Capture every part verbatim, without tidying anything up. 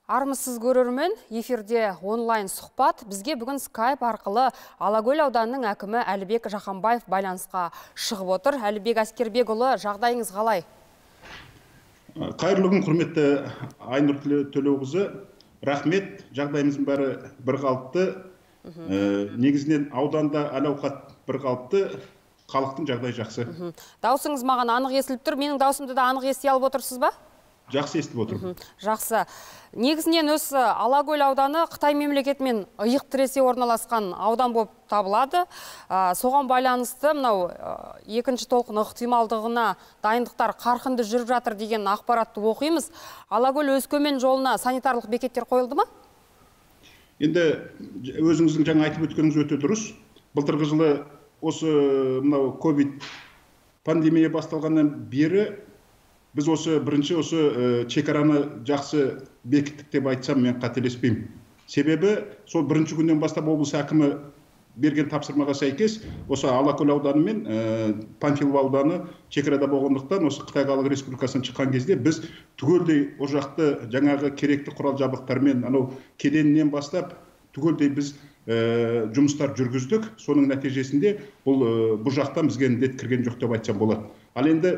Армысыз көрермен, эфирде онлайн сұхбат. Бізге бүгін скайп арқылы Алакөл ауданының әкімі Әлібек Жақанбаев байланысқа шығып отыр. Әлібек Әскербекұлы, жағдайыңыз қалай? Қайырлы күн, құрметті Айнұр Төлеуқызы. Рахмет, жағдайымыздың бәрі бір қалыпты. Негізінен ауданда әл-ауқат бір қалыпты, халықтың жағдайы жақсы. Даусыңыз маған анық естіліп тұр. Менің даусымды да анық ести алып отырсыз ба? Жақсы естіп отырмын. Жақсы. Негізінен осы Алакөл ауданы Қытай мемлекетімен иық тіресе орналасқан аудан болып табылады. Соған байланысты мынау екінші толқын ықтималдығына дайындықтар қарқынды жүріп жатыр деген ақпаратты оқимыз. Алакөл Өскемен жолына санитарлық бекеттер қойылды ма? Енді өзіңіздің жаңа айтып өткеніңіз өте дұрыс. Былтырғы жылы осы мынау ковид пандемия басталғаннан бері біз осы бірінші осы шекараны жақсы бекіттік деп айтсам, мен қателеспеймін. Себебі сол бірінші күннен бастап облыс әкімі берген тапсырмаға сәйкес, осы Алакөл ауданы мен Панфилов ауданы шекарада болғандықтан, осы Қытай Халық Республикасынан шыққан кезде біз түгелдей о жақты жаңағы керекті құрал жабдықтармен, анау кеденнен бастап түгелдей біз жұмыстар жүргіздік. Соның нәтижесінде бұл бұл жақтан бізге індет кірген жоқ деп айтсам болады. Ал енді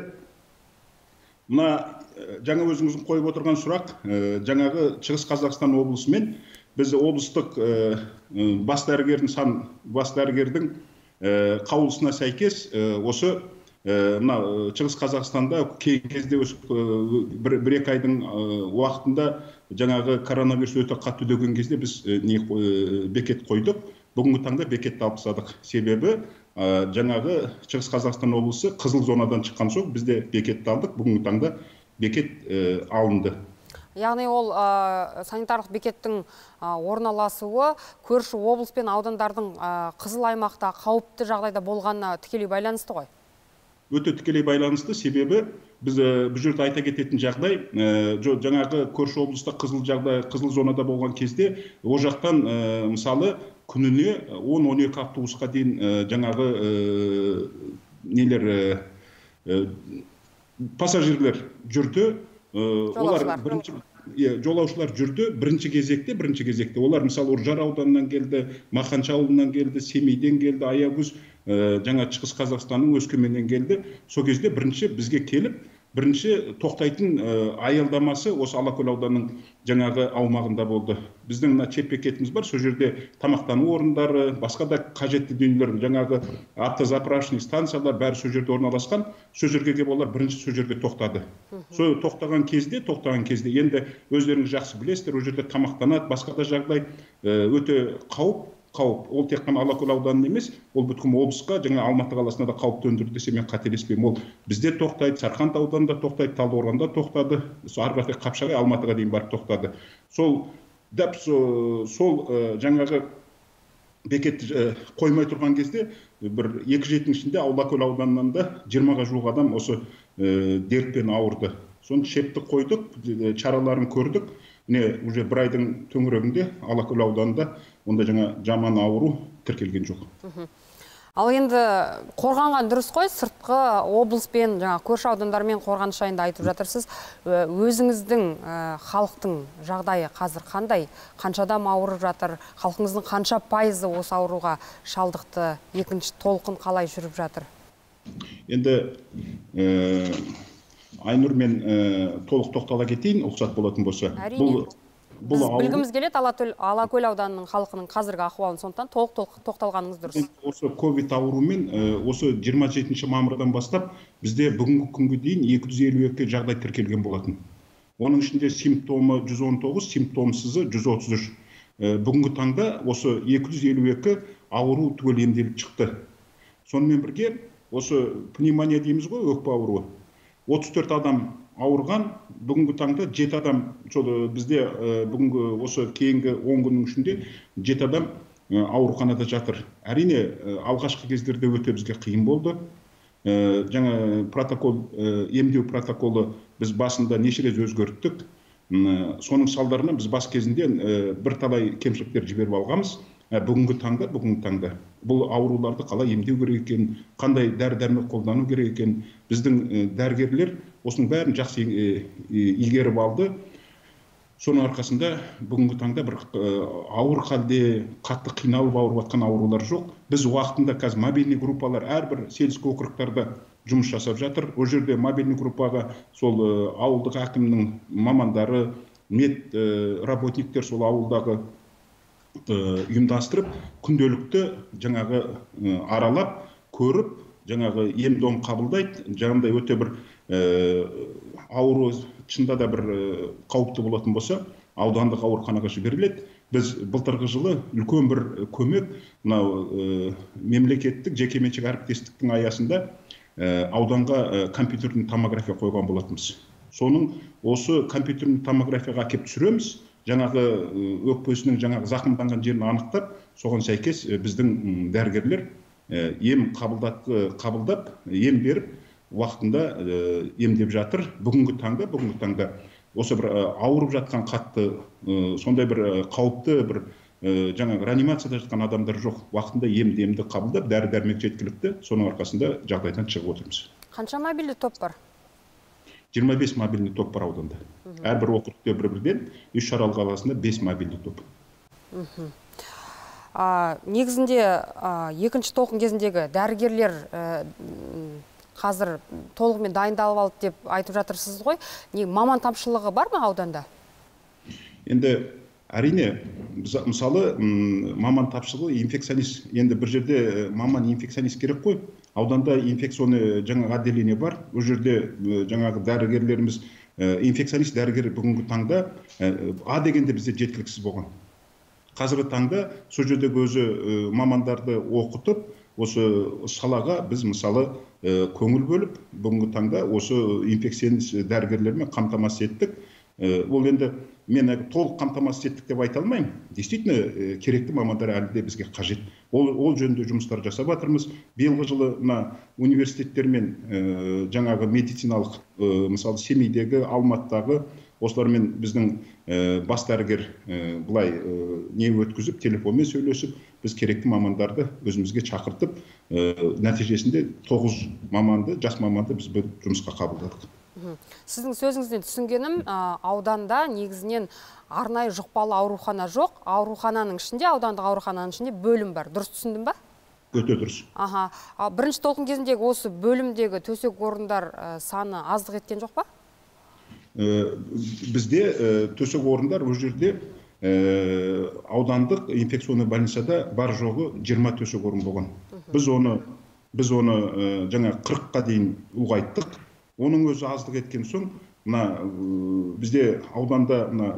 мына жаңа өзіңіздің қойып отырған сұрақ, жаңағы Шығыс Қазақстан облысымен біз облыстық бас дәрігердің сан бас дәрігердің қаулысына сәйкес осы мына Шығыс Қазақстанда кей кезде бір-екі айдың уақытында жаңағы коронавирус өте қатты үдеген кезде біз бекет қойдық. Бүгінгі таңда бекетті алып тастадық. Себебі жаңағы Шығыс Қазақстан облысы қызыл зонадан шыққан соң бізде бекетті алдық. Бүгінгі таңда бекет алынды. Яғни ол санитарлық бекеттің орналасуы көрші облыс пен аудандардың қызыл аймақта қауіпті жағдайда болғанына тікелей байланысты ғой? Өте тікелей байланысты. Себебі біз бұл жерде айта кететін жағдай, жаңағы көрші облыста қызыл жағдай, қызыл зонада болған кезде о жақтан мысалы күніне он-он екі автобусқа дейін жаңағы нелер пассажирлер жүрді. Олар бірінші жолаушылар жүрді. Бірінші кезекте, бірінші кезекте олар мысалы Үржар ауданынан келді, Маханшы ауылынан келді, Семейден келді, Аягөз, жаңа Шығыс Қазақстанның Өскеменнен келді. Сол кезде бірінші бізге келіп, бірінші тоқтайтын аялдамасы осы Алакөл ауданының жаңағы аумағында болды. Біздің чеп бекетіміз бар, сол жерде тамақтану орындары, басқа да қажетті дүниелер, жаңағы автозаправочный станциялар бәрі сол жерде орналасқан. Сол жерге келіп олар бірінші сол жерде тоқтады. Сол тоқтаған кезде, тоқтаған кезде енді өздеріңіз жақсы білесіздер, ол жерде тамақтанады, басқа да жағдай өте қауіп. Қауіп. Ол тек қана Алакөл ауданын емес, ол бүткім облысқа, жаңа Алматы қаласына да қауіп төндірді десе мен қателеспеймін. Ол бізде тоқтайды, Сарқанд ауданында тоқтайды, Талдықорғанда тоқтады, ары қарай Қапшағай, Алматыға дейін барып тоқтады. Сол дәп сол жаңағы бекетті қоймай тұрған кезде бір екі жетінің ішінде Алакөл ауданынан да жиырмаға жуық адам осы дертпен ауырды. Соны шепті қойдық, шараларын көрдік. Міне уже бір айдың төңірегінде Алакөл ауданында онда жаңа жаман ауру тіркелген жоқ. Ал енді қорғанған дұрыс қой, сыртқы облыспен, жаңа көрші аудандармен қорғаныш жайында айтып жатырсыз. Өзіңіздің халықтың жағдайы қазір қандай? Қанша адам ауырып жатыр? Халқыңыздың қанша пайызы осы ауруға шалдықты? Екінші толқын қалай жүріп жатыр? Енді Айнұр, мен толық тоқтала кетейін, ұқсат болатын болса. Әрине. Біз білгіміз келеді Алакөл ауданының халқының қазіргі ахуалын, сондықтан толық тоқталғаныңыз дұрыс. Осы ковид ауруымен осы жиырма жетінші мамырдан бастап бізде бүгінгі күнге дейін екі жүз елу екі жағдай тіркелген болатын. Оның ішінде симптомы жүз он тоғыз, симптомсызы жүз отыз үш. Бүгінгі таңда осы екі жүз елу екі ауру түгел емделіп шықты. Сонымен бірге осы пневмония дейміз ғой, өкпе ауруы. отыз төрт адам ауырған, бүгінгі таңда жеті адам, бізде бүгінгі осы кейінгі он күннің ішінде жеті адам ауруханада жатыр. Әрине, алғашқы кездерде өте бізге қиын болды. Жаңа протокол, емдеу протоколы біз басында неше рет өзгерттік. Соның салдарынан біз бас кезінде бір талай кемшіліктер жіберіп алғанбыз. Бүгінгі таңда, бүгінгі таңда бұл ауруларды қалай емдеу керек екен, қандай дәрі-дәрмек қолдану керек екен, біздің дәрігерлер осының бәрін жақсы игеріп алды. Соның арқасында бүгінгі таңда бір ауыр халде, қатты қиналып ауырып жатқан аурулар жоқ. Біз уақытында қазір мобильный группалар әрбір сельский округтарда жұмыс жасап жатыр. Ол жерде мобильный группаға сол ауылдық әкімнің мамандары, мед работниктер сол ауылдағы ұйымдастырып, күнделікті жаңағы аралап, көріп, жаңағы ем-дом қабылдайды. Жаңағыдай өте бір ауру шында да бір қауіпті болатын болса, аудандық ауруханаға жіберіледі. Біз былтырғы жылы үлкен бір көмек, мынау мемлекеттік жекеменшік әріптестіктің аясында ауданға компьютердің томография қойған болатынбыз. Соның осы компьютердің томографияға әкеп түсіреміз, жаңағы өкпесінің жаңағы зақымданған жерін анықтап, соған сәйкес біздің дәрігерлер ем қабылдап, ем беріп, уақытында емдеп жатыр. Бүгінгі таңда, бүгінгі таңда осы бір ауырып жатқан қатты, сондай бір қауіпті бір жаңағы реанимацияда жатқан адамдар жоқ. Уақытында ем-демді қабылдап, дәрі-дәрмек жеткілікті, соның арқасында жағдайдан шығып отырмыз. Қанша мобильді топ бар? жиырма бес мобильді топ бар ауданда. Әрбір округте бір-бірден, үш Арал қаласында бес мобильді топ. Негізінде екінші толқын кезіндегі дәрігерлер қазір толығымен дайындалып алды деп айтып жатырсыз ғой. Маман тапшылығы бар ма ауданда? Енді әрине, мысалы маман тапшылығы инфекционист. Енді бір жерде маман инфекционист керек қой. Ауданда инфекционный жаңағы отделение бар. Ол жерде жаңағы дәрігерлеріміз, инфекционист дәрігер бүгінгі таңда А дегенде бізде жеткіліксіз болған. Қазіргі таңда сол жердегі өзі мамандарды оқытып, осы салаға біз мысалы көңіл бөліп, бүгінгі таңда осы инфекционист дәрігерлермен қамтамасыз еттік. Ол енді мен толық қамтамасыз еттік деп айта алмаймын. Действительно, керекті мамандар әлі де бізге қажет. Ол жөнінде жұмыстар жасап жатырмыз. Биылғы жылы мына университеттермен жаңағы медициналық, мысалы Семейдегі, Алматыдағы осылармен біздің бас дәрігер бұлай не өткізіп, телефонмен сөйлесіп, біз керекті мамандарды өзімізге шақыртып, нәтижесінде тоғыз маманды, жас маманды біз бір жұмысқа қабылдадық. Сіздің сөзіңізден түсінгенім, ауданда негізінен арнайы жұқпалы аурухана жоқ, аурухананың ішінде, аудандық аурухананың ішінде бөлім бар. Дұрыс түсіндім ба? Өте дұрыс. Аха. Бірінші толқын кезіндегі осы бөлімдегі төсек орындар саны аздық еткен жоқ па? Бізде төсек орындар ол жерде аудандық инфекционный больницада бар жоғы жиырма төсек орын болған. Біз оны біз оны жаңа қырыққа дейін ұлғайттық. Оның өзі аздық еткен соң, мына бізде ауданда мына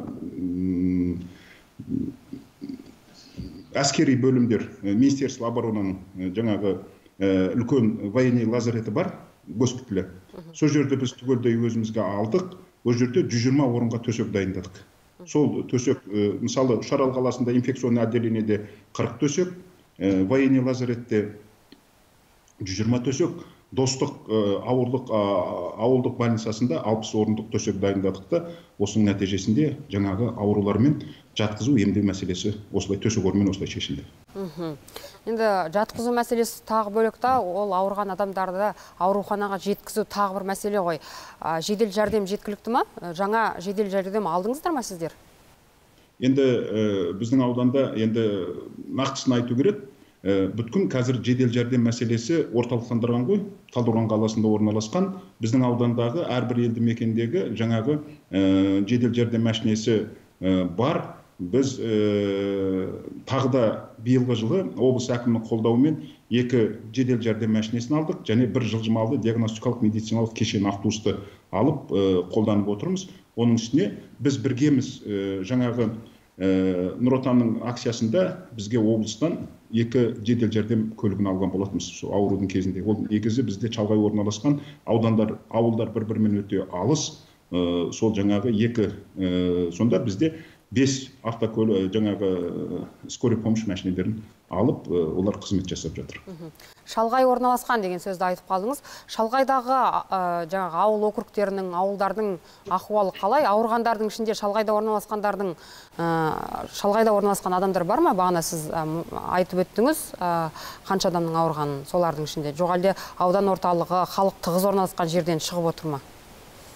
әскери бөлімдер, Министерство оборонаның жаңағы үлкен военный лазареті бар, госпиталі. Сол жерде біз түгелдей өзімізге алдық. Ол жерде жүз жиырма орынға төсек дайындадық. Сол төсек, мысалы, үш Арал қаласында инфекционный отделениеде қырық төсек, военный лазаретте жүз жиырма төсек, Достық ауылдық больницасында алпыс орындық төсек дайындадық та, осының нәтижесінде жаңағы аурулармен жатқызу емдеу мәселесі осылай төсек орынмен осылай шешілді. Енді жатқызу мәселесі тағы бөлек та, ол ауырған адамдарды ауруханаға жеткізу тағы бір мәселе ғой. Жедел жәрдем жеткілікті ма? Жаңа жедел жәрдем алдыңыздар ма сіздер? Енді біздің ауданда енді нақтысын айту керек. Бүткін қазір жедел жәрдем мәселесі орталықтандырған ғой, Талдықорған қаласында орналасқан. Біздің аудандағы әрбір елді мекендегі жаңағы жедел жәрдем машинесі бар. Біз тағы да биылғы жылы облыс әкімінің қолдауымен екі жедел жәрдем машинесін алдық, және бір жылжымалы диагностикалық медициналық кешен автобусты алып қолданып отырмыз. Оның үстіне біз біргеміз жаңағы Нұр Отанның акциясында бізге облыстан екі жедел жәрдем көлігін алған болатымыз аурудың кезінде. Ол негізі бізде шалғай орналасқан аудандар, ауылдар бір-бірімен өте алыс. Сол жаңағы екі, сонда бізде бес автокөлік жаңағы скорый помощь машинелерін алып, олар қызмет жасап жатыр. Шалғай орналасқан деген сөзді айтып қалдыңыз. Шалғайдағы жаңағы ауыл округтерінің, ауылдардың ахуалы қалай? Ауырғандардың ішінде шалғайда орналасқандардың, шалғайда орналасқан адамдар бар ма? Бағана сіз айтып өттіңіз, қанша адамның ауырғанын солардың ішінде. Жоқ әлде аудан орталығы, халық тығыз орналасқан жерден шығып отыр ма?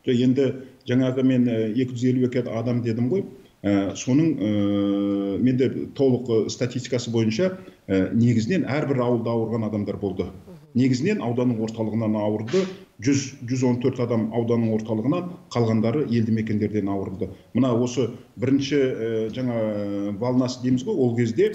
Енді жаңағы мен екі жүз елу екі адам дедім ғой. Соның менде толық статистикасы бойынша негізінен әрбір ауылда ауырған адамдар болды. Негізінен ауданның орталығынан ауырды, жүз он төрт адам ауданның орталығынан, қалғандары елді мекендерден ауырды. Мына осы бірінші жаңа волнасы дейміз ғой, ол кезде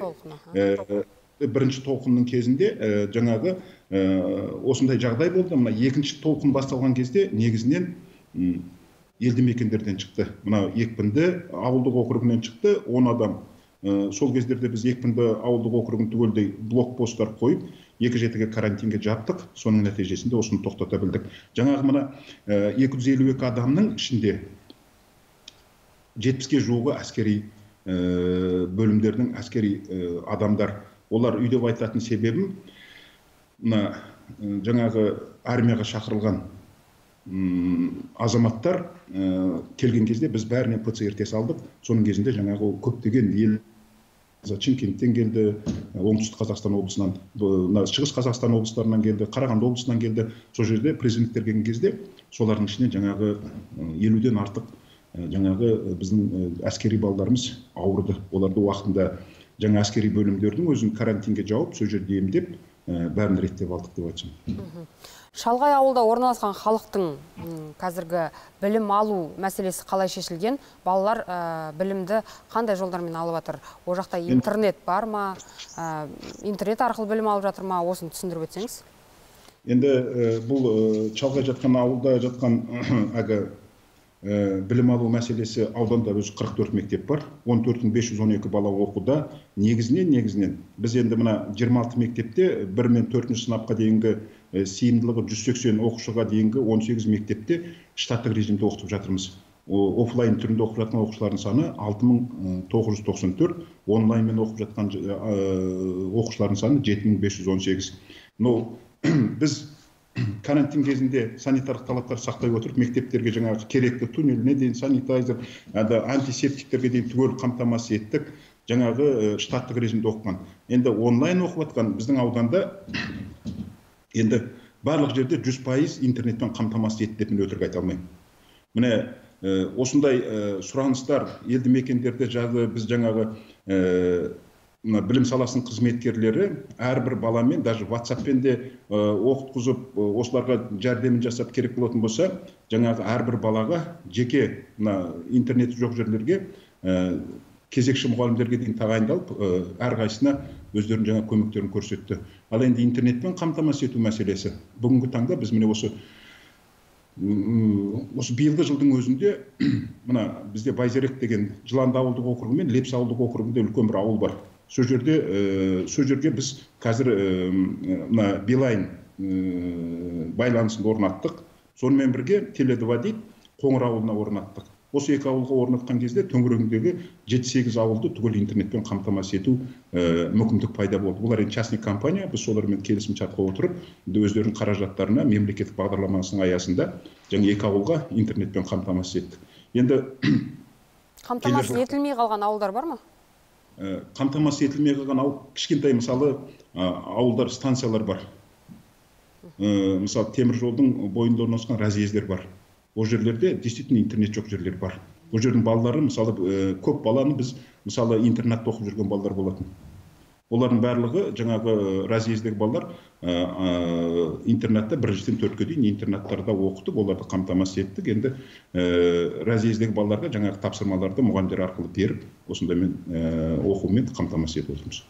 бірінші толқынның кезінде жаңағы осындай жағдай болды. Мына екінші толқын басталған кезде негізінен елді мекендерден шықты. Мына Екпінді ауылдық округінен шықты он адам. Сол кездерде біз Екпінді ауылдық округін түгелдей блокпосттар қойып, екі жетіге карантинге жаптық. Соның нәтижесінде осыны тоқтата білдік. Жаңағы мына екі жүз елу екі адамның ішінде жетпіске жуығы әскери бөлімдердің әскери адамдар. Олар үйде айтатын себебім, мына жаңағы армияға шақырылған азаматтар келген кезде біз бәріне ПЦР тест алдық. Соның кезінде жаңағы көптеген ел Шымкенттен келді, оңтүстік Қазақстан облысынан, шығыс Қазақстан облыстарынан келді, Қарағанды облысынан келді. Сол жерде президенттер келген кезде солардың ішіне жаңағы елуден артық жаңағы біздің әскери балдарымыз ауырды. Оларды уақытында жаңа әскери бөлімдердің өзін карантинге жауып, сол жерде емдеп, бәрін реттеп алдық деп айтсам. Шалғай ауылда орналасқан халықтың қазіргі білім алу мәселесі қалай шешілген? Балалар білімді қандай жолдармен алып жатыр? О жақта интернет бар ма? Интернет арқылы білім алып жатыр ма? Осыны түсіндіріп өтсеңіз. Енді бұл шалғай жатқан ауылда жатқан әгі білім алу мәселесі ауданда өзі қырық төрт мектеп бар. он төрт мың бес жүз он екі бала оқуда. Негізінен, негізінен біз енді мына жиырма алты мектепте бір мен төртінші сынапқа дейінгі сыйымдылығы жүз сексен оқушыға дейінгі он сегіз мектепте штаттық режимде оқытып жатырмыз. Офлайн түрінде оқып жатқан оқушылардың саны алты мың тоғыз жүз тоқсан төрт, онлайнмен оқып жатқан оқушылардың саны жеті мың бес жүз он сегіз. Но біз карантин кезінде санитарлық талаптар сақтай отырып, мектептерге жаңағы керекті туннеліне дейін санитайзер, антисептиктерге дейін түгел қамтамасыз еттік. Жаңағы штаттық режимде оқыған. Енді онлайн оқып жатқан біздің ауданда енді барлық жерде жүз пайыз интернетпен қамтамасыз етті деп мен өтірік айта алмаймын. Міне осындай сұраныстар елді мекендерде жағы біз жаңағы білім саласының қызметкерлері әрбір баламен, даже WhatsApp-пен де оқытқызып, осыларға жәрдемін жасап керек болатын болса, жаңағы әрбір балаға жеке интернеті жоқ жерлерге кезекші мұғалімдерге дейін тағайындалып, әрқайсысына өздерінің жаңа көмектерін көрсетті. Ал енді интернетпен қамтамасыз ету мәселесі. Бүгінгі таңда біз міне осы осы биылғы жылдың өзінде мына бізде Байзерек деген Жыланды ауылдық округі мен Лепсі ауылдық округінде үлкен бір ауыл бар. Сол жерде сол жерге біз қазір мына Билайн байланысын орнаттық. Сонымен бірге Теле два дейді, Қоңыр ауылына орнаттық. Осы екі ауылға орнатқан кезде төңірегіндегі жеті сегіз ауылды түгел интернетпен қамтамасыз ету мүмкіндік пайда болды. Олар енді частный компания, біз солармен келісім шартқа отырып, өздерінің қаражаттарына мемлекеттік бағдарламасының аясында жаңа екі ауылға интернетпен қамтамасыз еттік. Енді қамтамасыз етілмей қалған ауылдар бар ма? Қамтамасыз етілмей қалған ауыл, кішкентай мысалы ауылдар, станциялар бар. Мысалы темір жолдың бойында орналасқан разъездер бар. Ол жерлерде действительно интернет жоқ жерлер бар. Ол жердің балалары, мысалы, көп баланы біз, мысалы, интернатта оқып жүрген балалар болатын. Олардың барлығы жаңағы разъездегі балалар интернатта біріншіден төртке дейін интернаттарда оқытып, оларды қамтамасыз еттік. Енді разъездегі балаларға жаңағы тапсырмаларды мұғалімдер арқылы беріп, осындаймен оқумен қамтамасыз етіп отырмыз.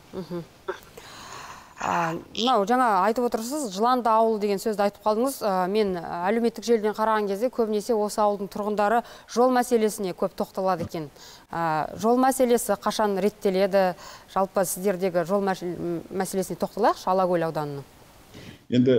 Мынау жаңа айтып отырсыз, Жыланды ауылы деген сөзді айтып қалдыңыз. Мен әлеуметтік желіден қараған кезде көбінесе осы ауылдың тұрғындары жол мәселесіне көп тоқталады екен. Жол мәселесі қашан реттеледі? Жалпы сіздердегі жол мәселесіне тоқталайықшы, Алакөл ауданының. Енді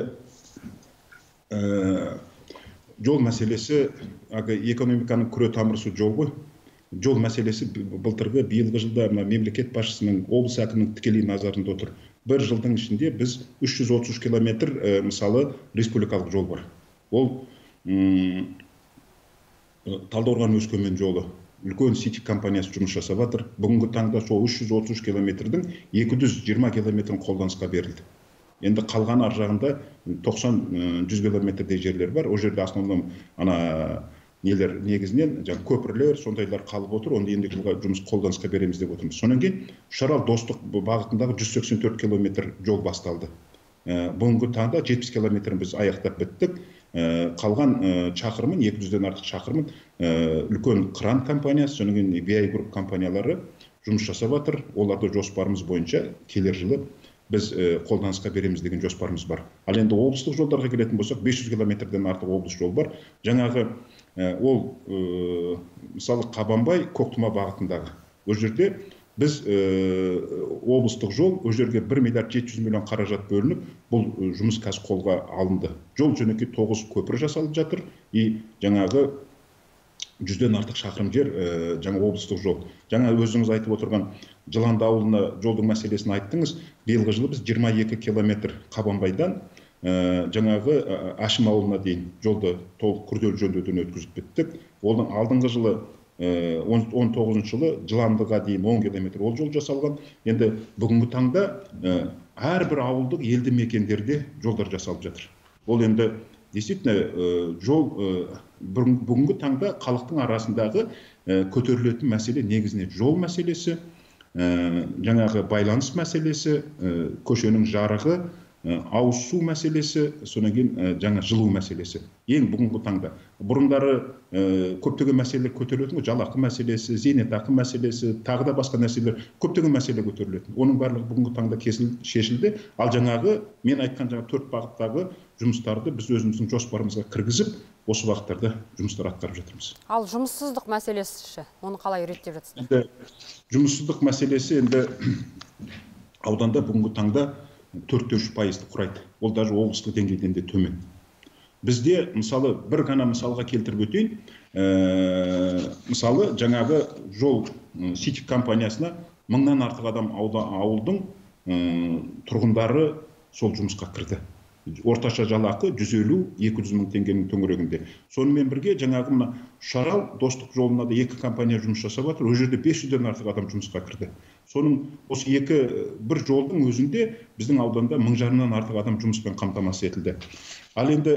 жол мәселесі экономиканың күре тамырысы жол ғой. Жол мәселесі былтырғы биылғы жылда мемлекет басшысының, облыс әкімінің тікелей назарында отыр. Бір жылдың ішінде біз үш жүз отыз үш километр мысалы республикалық жол бар. Ол Талдықорған Өскемен жолы. Үлкен Сити компаниясы жұмыс жасап жатыр. Бүгінгі таңда сол үш жүз отыз үш километрдің екі жүз жиырма километрін қолданысқа берілді. Енді қалған ар жағында тоқсан жүз километрдей жерлер бар. Ол жерде основном ана нелер негізінен жаңа көпірлер сондайлар қалып отыр. Оны ендігі жылға жұмыс қолданысқа береміз деп отырмыз. Сонан кейін Үшарал Достық бағытындағы жүз сексен төрт километр жол басталды. Бүгінгі таңда жетпіс километрін біз аяқтап біттік. Қалған шақырымын, екі жүзден артық шақырымын үлкен Кран компаниясы, сонан кейін ви ай Group компаниялары жұмыс жасап жатыр. Оларды жоспарымыз бойынша келер жылы біз қолданысқа береміз деген жоспарымыз бар. Ал енді облыстық жолдарға келетін болсақ, бес жүз километрден артық облыс жол бар. Жаңағы ол мысалы Қабанбай Көктұма бағытындағы. Ол жерде біз облыстық жол, ол жерге бір миллиард жеті жүз миллион қаражат бөлініп, бұл жұмыс қазір қолға алынды. Жол жөнекей тоғыз көпір жасалып жатыр. И жаңағы жүзден артық шақырым жер жаңа облыстық жол. Жаңа өзіңіз айтып отырған Жыланды ауылына жолдың мәселесін айттыңыз. Биылғы жылы біз жиырма екі километр Қабанбайдан жаңағы Ашым ауылына дейін жолды толық күрделі жөндеуден өткізіп біттік. Оның алдыңғы жылы он тоғызыншы жылы Жыландыға дейін он километр ол жол жасалған. Енді бүгінгі таңда әрбір ауылдық елді мекендерде жолдар жасалып жатыр. Ол енді действительно жол бүгінгі таңда халықтың арасындағы көтерілетін мәселе негізінен жол мәселесі, жаңағы байланыс мәселесі, көшенің жарығы, ауыз су мәселесі, содан кейін жаңа жылу мәселесі. Ең бүгінгі таңда. Бұрындары көптеген мәселелер көтерілетін, жалақы мәселесі, зейнетақы мәселесі, тағы да басқа нәрселер көптеген мәселе көтерілетін. Оның барлығы бүгінгі таңда шешілді. Ал жаңағы мен айтқан жаңа төрт бағыттағы жұмыстарды біз өзіміздің жоспарымызға кіргізіп, осы бағыттарда жұмыстар атқарып жатырмыз. Ал жұмыссыздық мәселесі ше, оны қалай реттеп жатсыздар? Енді жұмыссыздық мәселесі енді ауданда бүгінгі таңда төрт те үш пайызды құрайды. Ол даже облыстық деңгейден де төмен. Бізде мысалы бір ғана мысалға келтіріп өтейін. Мысалы жаңағы жол Ситик компаниясына мыңнан артық адам ауылдың тұрғындары сол жұмысқа кірді. Орташа жалақы жүз елу екі жүз мың теңгенің төңірегінде. Сонымен бірге жаңағы мына Үшарал Достық жолына да екі компания жұмыс жасап жатыр. Ол жерде бес жүзден артық адам жұмысқа кірді. Соның осы екі бір жолдың өзінде біздің ауданда мың жарымнан артық адам жұмыспен қамтамасыз етілді. Ал енді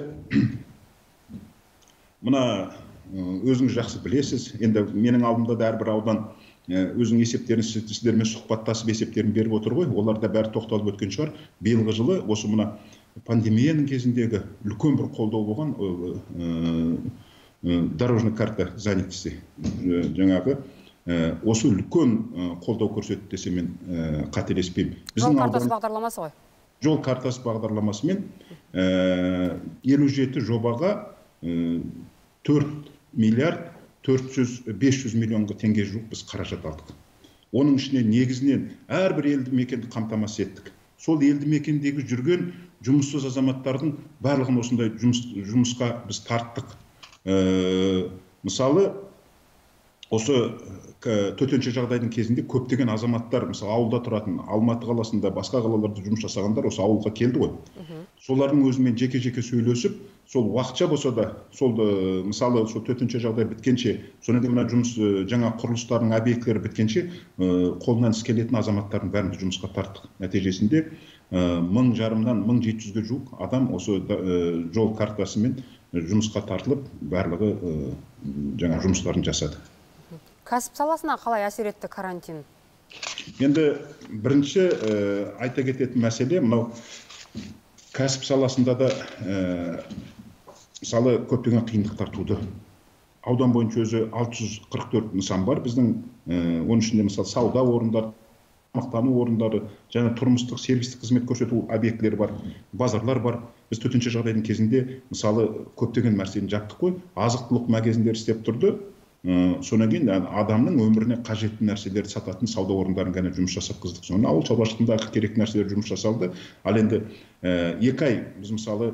мына өзіңіз жақсы білесіз, енді менің алдымда да әрбір аудан өзінің есептерін сіздермен сұхбаттасып есептерін беріп отыр ғой. Оларда бәрі тоқталып өткен шығар. Биылғы жылы осы мына пандемияның кезіндегі үлкен бір қолдау болған дорожный карта занятости. Жаңағы осы үлкен қолдау көрсетті десе мен қателеспеймін. Жол картасы бағдарламасы ғой. Жол картасы бағдарламасымен елу жеті жобаға төрт миллиард төрт жүз бес жүз миллионға теңге жуық біз қаражат алдық. Оның ішіне негізінен әрбір елді мекенді қамтамасыз еттік. Сол елді мекендегі жүрген жұмыссыз азаматтардың барлығын осындай жұмысқа біз тарттық. Мысалы, осы төтенше жағдайдың кезінде көптеген азаматтар, мысалы ауылда тұратын, Алматы қаласында, басқа қалаларда жұмыс жасағандар осы ауылға келді ғой. Солардың өзімен жеке-жеке сөйлесіп, сол уақытша болса да, сол мысалы сол төтенше жағдай біткенше, содан кейін мына жұмыс жаңа құрылыстардың объектілері біткенше, қолынан іс келетін азаматтардың бәрін жұмысқа тарттық. Нәтижесінде мың жарымнан мың жеті жүзге жуық адам осы жол картасымен жұмысқа тартылып, барлығы жаңа жұмыстарын жасады. Кәсіп саласына қалай әсер етті карантин? Енді бірінші айта кететін мәселе, мынау кәсіп саласында да мысалы көптеген қиындықтар туды. Аудан бойынша өзі алты жүз қырық төрт нысан бар. Біздің оның ішінде мысалы сауда орындары, тамақтану орындары, және тұрмыстық сервистік қызмет көрсету объектілері бар, базарлар бар. Біз төтенше жағдайдың кезінде мысалы көптеген нәрсені жаптық қой. Азық-түлік магазиндер істеп тұрды. Содан кейін адамның өміріне қажетті нәрселерді сататын сауда орындарын ғана жұмыс жасап қыздық. Соны ауыл шаруашылығындағы керек нәрселер жұмыс жасалды. Ал енді екі ай біз мысалы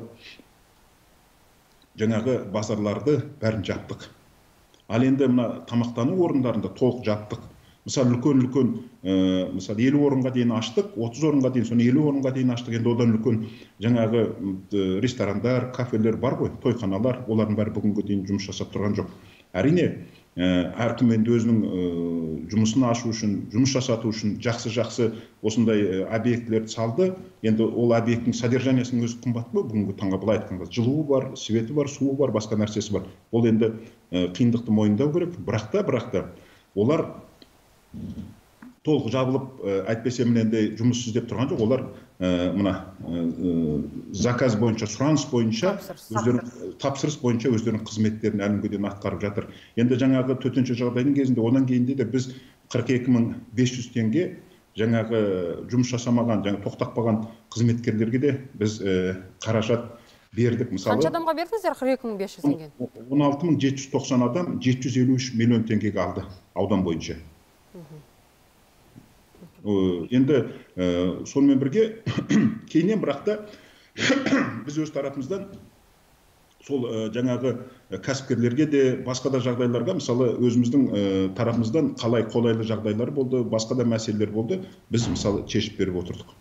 жаңағы базарларды бәрін жаптық. Ал енді мына тамақтану орындарында толық жаптық. Мысалы үлкен-үлкен, мысалы елу орынға дейін аштық, отыз орынға дейін, соны елу орынға дейін аштық. Енді одан үлкен жаңағы ресторандар, кафелер бар ғой, тойханалар, олардың бәрі бүгінгі дейін жұмыс жасап тұрған жоқ. Әрине, әркім енді өзінің жұмысын ашу үшін, жұмыс жасату үшін жақсы-жақсы осындай объектілерді салды. Енді ол объекттің содержаниясының өзі қымбат қой, бүгінгі таңға былай айтқанда. Жылуы бар, светі бар, суы бар, басқа нәрсесі бар. Ол енді қиындықты мойындау керек. Бірақ та, бірақ та олар толық жабылып, әйтпесе міне енді жұмыс істеп тұрған жоқ. Олар мына заказ бойынша, сұраныс бойынша, өздерінің тапсырыс бойынша өздерінің қызметтерін әлі күнге дейін атқарып жатыр. Енді жаңағы төтенше жағдайдың кезінде, онан кейінде де біз қырық екі мың бес жүз теңге жаңағы жұмыс жасамаған, жаңа тоқтап қалған қызметкерлерге де біз қаражат бердік. Мысалы, қанша адамға бердіңіздер қырық екі мың бес жүз теңге? он алты мың жеті жүз тоқсан адам жеті жүз елу үш миллион теңгеге алды аудан бойынша. Енді сонымен бірге кейіннен бірақ та біз өз тарапымыздан сол жаңағы кәсіпкерлерге де басқа да жағдайларға, мысалы өзіміздің тарапымыздан қалай қолайлы жағдайлар болды, басқа да мәселелер болды, біз мысалы шешіп беріп отырдық.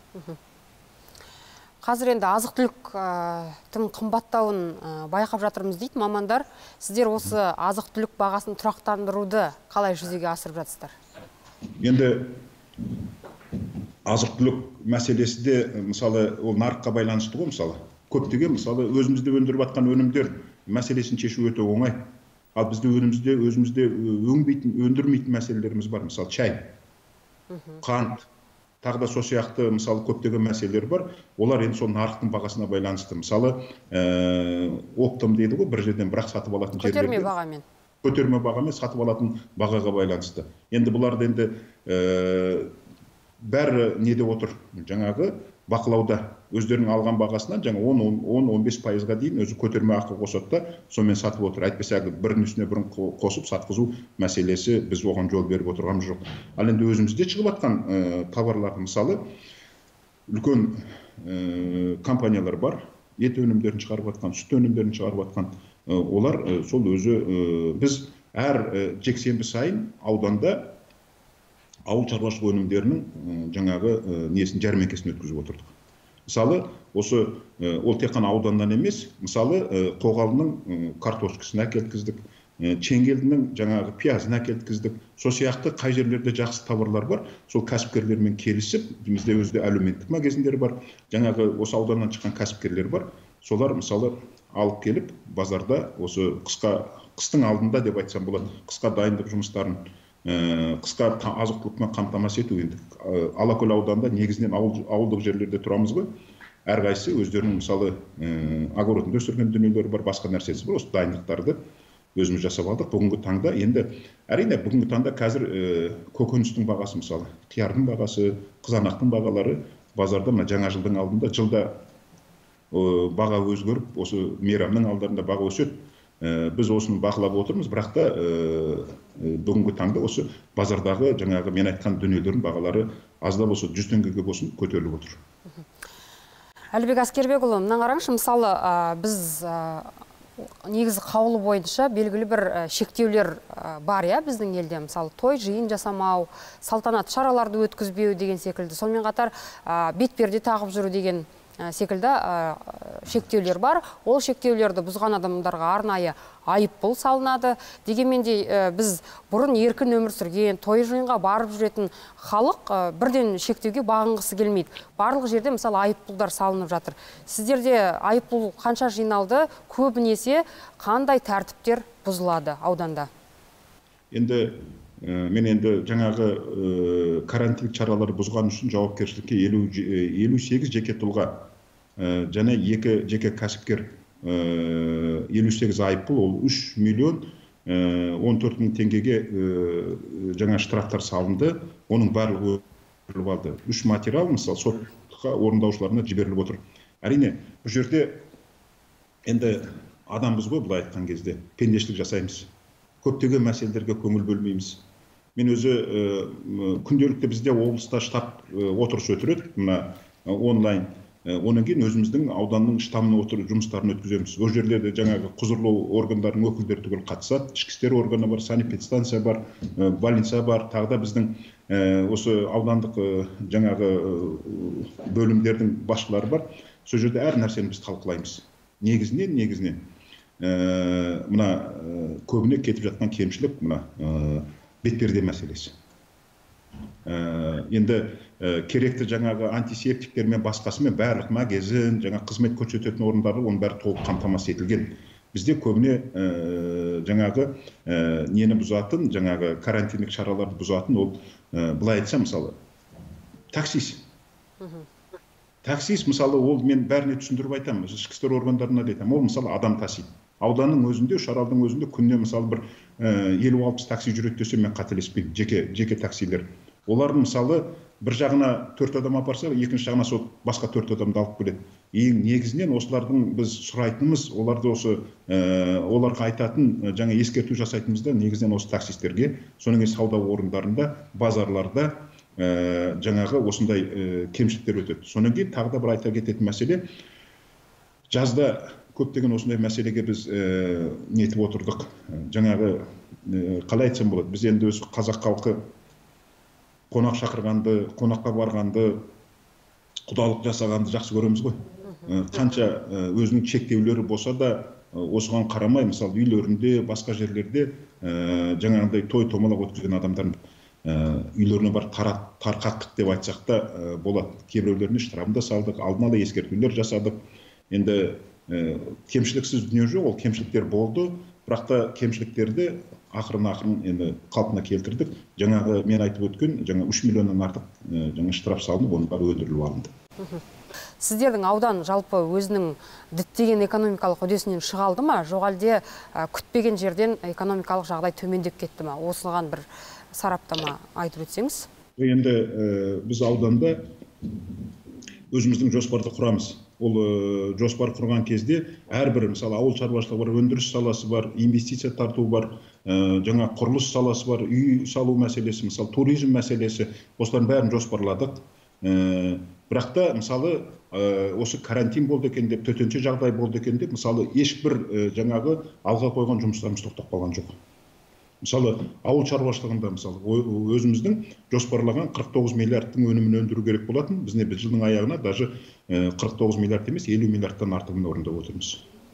Қазір енді азық-түліктің қымбаттауын байқап жатырмыз дейді мамандар. Сіздер осы азық-түлік бағасын тұрақтандыруды қалай жүзеге асырып жатсыздар? Енді азық-түлік мәселесі де мысалы ол нарыққа байланысты ғой, мысалы көптеген мысалы өзімізде өндіріп жатқан өнімдер мәселесін шешу өте оңай. Ал бізде өнімізде өзімізде өңбейтін, өндірмейтін мәселелеріміз бар, мысалы чай, қант, тағы да сол сияқты мысалы көптеген мәселелер бар. Олар енді сол нарықтың бағасына байланысты. Мысалы оптом дейді ғой, бір жерден бірақ сатып алатын жерлерде көтерме бағамен көтерме бағамен сатып алатын бағаға байланысты. Енді бұларды енді бәрі неде отыр, жаңағы бақылауда өздерінің алған бағасынан жаңа он он бес пайызға дейін өзі көтерме ақы қосады да, сонымен сатып отыр. Әйтпесе бірінің үстіне бірін қосып сатқызу мәселесі біз оған жол беріп отырғанымыз жоқ. Ал енді өзімізде шығып жатқан товарларды мысалы үлкен компаниялар бар, ет өнімдерін шығарып жатқан, сүт өнімдерін шығарып жатқан. Олар сол өзі біз әр жексенбі сайын ауданда ауыл шаруашылық өнімдерінің жаңағы несін жәрмеңкесін өткізіп отырдық. Мысалы, осы ол тек қана ауданнан емес, мысалы Қоғалының картошкасын әкелткіздік, Чеңгелдінің жаңағы пиязын әкелткіздік. Сол сияқты қай жерлерде жақсы товарлар бар, сол кәсіпкерлермен келісіп, бізде өзде әлеуметтік магазиндер бар, жаңағы осы ауданнан шыққан кәсіпкерлер бар. Солар мысалы алып келіп базарда осы қысқа қыстың алдында деп айтсам болады, қысқа дайындық жұмыстарын қысқа азық-түлікпен қамтамасыз ету. Енді Алакөл ауданында негізінен ауылдық жерлерде тұрамыз ғой. Әрқайсысы өздерінің мысалы огородында өсірген дүниелері бар, басқа нәрсесі бар. Осы дайындықтарды өзіміз жасап алдық. Бүгінгі таңда енді әрине бүгінгі таңда қазір көкөністің бағасы, мысалы қиярдың бағасы, қызанақтың бағалары базарда мына жаңа жылдың алдында жылда баға өзгеріп, осы мейрамның алдарында баға өседі. Біз осыны бақылап отырмыз, бірақ та бүгінгі таңда осы базардағы жаңағы мен айтқан дүниелердің бағалары аздап болса жүз теңгеге болсын көтеріліп отыр. Әлібек Әскербекұлы, мына қараңызшы, мысалы біз негізі қаулы бойынша белгілі бір шектеулер бар, иә, біздің елде. Мысалы той жиын жасамау, салтанат шараларды өткізбеу деген секілді. Сонымен қатар бетперде тағып жүру деген секілді шектеулер бар. Ол шектеулерді бұзған адамдарға арнайы айыппұл салынады. Дегенмен де біз бұрын еркін өмір сүрген, той жиынға барып жүретін халық бірден шектеуге бағынғысы келмейді. Барлық жерде мысалы айыппұлдар салынып жатыр. Сіздерде айыппұл қанша жиналды, көбінесе қандай тәртіптер бұзылады ауданда? Енді мен енді жаңағы карантин шаралары бұзған үшін жауапкершілікке елу сегіз жеке тұлға және екі жеке кәсіпкер елу сегіз айыппұл, ол үш миллион он төрт мың теңгеге жаңа штрафтар салынды. Оның барлығы өндіріліп алды. Үш материал мысалы сотқа орындаушыларына жіберіліп отыр. Әрине, бұл жерде енді адамбыз ғой, былай айтқан кезде пендешілік жасаймыз. Көптеген мәселелерге көңіл бөлмейміз. Мен өзі күнделікті бізде облыста штаб отырыс өтіреді, мына онлайн. Онан кейін өзіміздің ауданның штабына отырып жұмыстарын өткіземіз. Ол жерлерде жаңағы құзырлы органдардың өкілдері түгел қатысады. Ішкі істер органы бар, санэпидстанция бар, больница бар, тағы да біздің осы аудандық жаңағы бөлімдердің басшылары бар. Сол жерде әр нәрсені біз талқылаймыз. Негізінен, негізінен мына көбіне кетіп жатқан кемшілік мына бетперде мәселесі. Енді керекті жаңағы антисептиктер мен басқасымен барлық магазин, жаңа қызмет көрсететін орындары оның бәрі толық қамтамасыз етілген. Бізде көбіне жаңағы нені бұзатын, жаңағы карантиндік шараларды бұзатын, ол былай айтса, мысалы, таксист. Таксист, мысалы, ол мен бәріне түсіндіріп айтамын, ішкі істер органдарына да айтамын, ол мысалы адам тасиды. Ауданның өзінде, Үшаралдың өзінде күніне мысалы бір елу алпыс такси жүреді десе мен қателеспеймін, жеке жеке таксилер. Олар мысалы бір жағына төрт адам апарса, екінші жағына сол басқа төрт адамды алып келеді. Ең негізінен осылардың біз сұрайтынымыз, оларды осы оларға айтатын жаңа ескерту жасайтынымыз да негізінен осы таксистерге, соның сауда орындарында, базарларда жаңағы осындай кемшіліктер өтеді. Соның кейін тағы да бір айта кететін мәселе, жазда көптеген осындай мәселеге біз нетіп отырдық. Жаңағы қалай айтсам болады, біз енді өз қазақ халқы қонақ шақырғанды, қонаққа барғанды, құдалық жасағанды жақсы көреміз ғой. Қанша өзінің шектеулері болса да, осыған қарамай, мысалы үйлерінде, басқа жерлерде жаңағындай той томалақ өткізген адамдар үйлеріне бар тарқаттық деп айтсақ та болады. Кейбіреулеріне штрафын да салдық, алдын ала ескертулер жасадық. Енді кемшіліксіз дүние жоқ, ол кемшіліктер болды, бірақ та кемшіліктерді ақырын-ақырын енді қалпына келтірдік. Жаңағы мен айтып өткен, жаңа үш миллионнан артық жаңа штраф салынып, оның бәрі өндіріліп алынды. Сіздердің аудан жалпы өзінің діттеген экономикалық үдесінен шыға алды ма, жоқ әлде күтпеген жерден экономикалық жағдай төмендеп кетті ма? Осыған бір сараптама айтып өтсеңіз. Енді біз ауданда өзіміздің жоспарды құрамыз. Ол жоспар құрған кезде әрбір, мысалы, ауыл шаруашылығы бар, өндіріс саласы бар, инвестиция тарту бар, жаңа құрылыс саласы бар, үй салу мәселесі, мысалы, туризм мәселесі, осылардың бәрін жоспарладық. Бірақ та, мысалы, осы карантин болды екен деп, төтенше жағдай болды екен деп, мысалы, ешбір жаңағы алға қойған жұмыстарымыз тоқтап қалған жоқ. Мысалы, ауыл шаруашылығында, мысалы, өзіміздің жоспарлаған қырық тоғыз миллиардтың өнімін өндіру керек болатын. Біз не біз жылдың аяғына даже қырық тоғыз миллиард емес, елу миллиардтан артығын орындап отырмыз.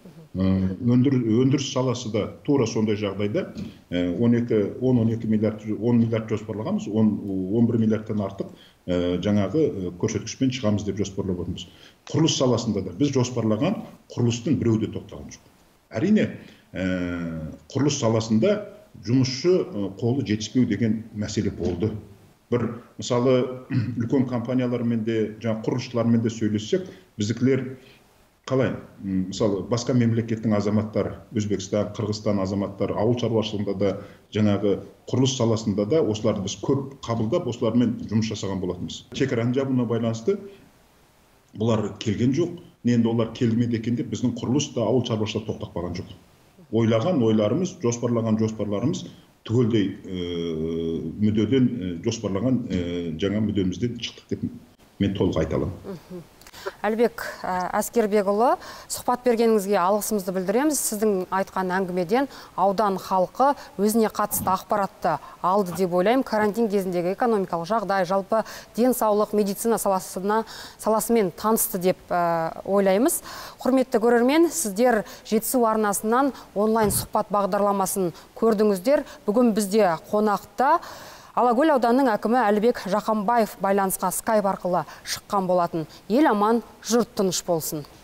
Өндіріс саласы да тура сондай жағдайда он он екі миллиард жоспарлағанбыз, он бір миллиардтан артық жаңағы көрсеткішпен шығамыз деп жоспарлап отырмыз. Құрылыс саласында да біз жоспарлаған құрылыстың біреуі де тоқтаған жоқ. Әрине, құрылыс саласында жұмысшы қолы жетіспеу деген мәселе болды. Бір, мысалы, үлкен компаниялармен де, жаңа құрылысшылармен де сөйлессек, біздікілер қалай? Мысалы, басқа мемлекеттің азаматтары, Өзбекстан, Қырғызстан азаматтары, ауыл шаруашылығында да, жаңағы құрылыс саласында да осыларды біз көп қабылдап, осылармен жұмыс жасаған болатынбыз. Шекараны жабуына байланысты бұлар келген жоқ. Енді олар келмеді екен деп біздің құрылыс та ауыл шаруашылығы тоқтап қалған жоқ. Ойлаған ойларымыз, жоспарлаған жоспарларымыз түгелдей мүддеден жоспарлаған жаңа мүддемізден шықтық деп мен толық айта аламын. Әлбек Әскербекұлы, сұхбат бергеніңізге алғысымызды білдіреміз. Сіздің айтқан әңгімеден аудан халқы өзіне қатысты ақпаратты алды деп ойлаймын. Карантин кезіндегі экономикалық жағдай, жалпы денсаулық, медицина саласымен танысты деп ойлаймыз. Құрметті көрермен, сіздер Жетісу арнасынан онлайн сұхбат бағдарламасын көрдіңіздер. Бүгін бізде қонақта Алакөл ауданының әкімі Әлібек Жақанбаев байланысқа скайп арқылы шыққан болатын. Ел аман, жұрт тыныш болсын.